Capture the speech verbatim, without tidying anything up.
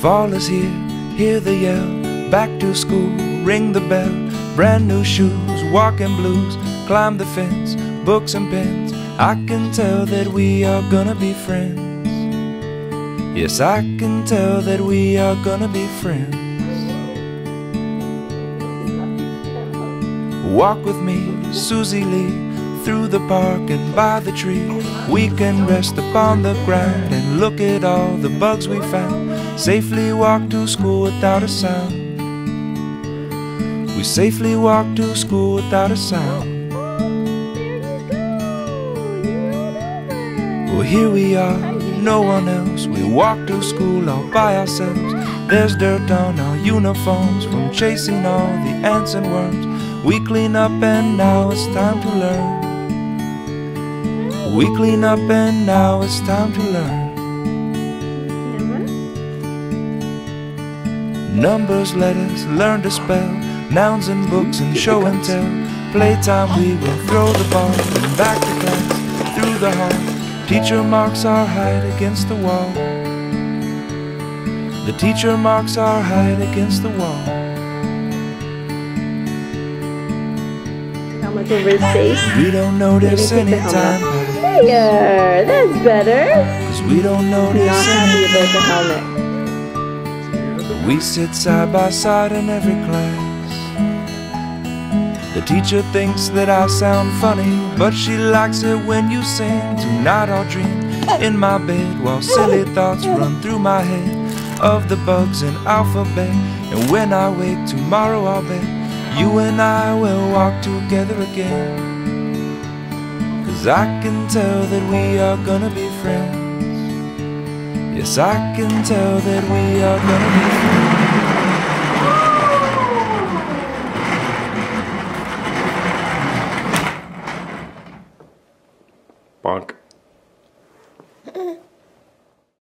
Fall is here, hear the yell, back to school, ring the bell, brand new shoes, walking blues, climb the fence, books and pens. I can tell that we are gonna be friends. Yes, I can tell that we are gonna be friends. Walk with me, Susie Lee, through the park and by the tree. We can rest upon the ground and look at all the bugs we found. Safely walk to school without a sound. We safely walk to school without a sound. Well, here we are, no one else. We walk to school all by ourselves. There's dirt on our uniforms from chasing all the ants and worms. We clean up and now it's time to learn. We clean up and now it's time to learn. Numbers, letters, learn to spell, nouns and books and show and tell. Playtime we will throw the ball and back to class, through the hall. Teacher marks our height against the wall. The teacher marks our height against the wall. Helmet over his face. We don't notice any time pass. There, that's better. Cause we don't notice Not happy any about the helmet. We sit side by side in every class. The teacher thinks that I sound funny, but she likes it when you sing. Tonight I'll dream in my bed while silly thoughts run through my head of the bugs in alphabet. And when I wake tomorrow I'll bet you and I will walk together again. Cause I can tell that we are gonna be friends. Yes, I can tell that we are gonna be friends. Bonk.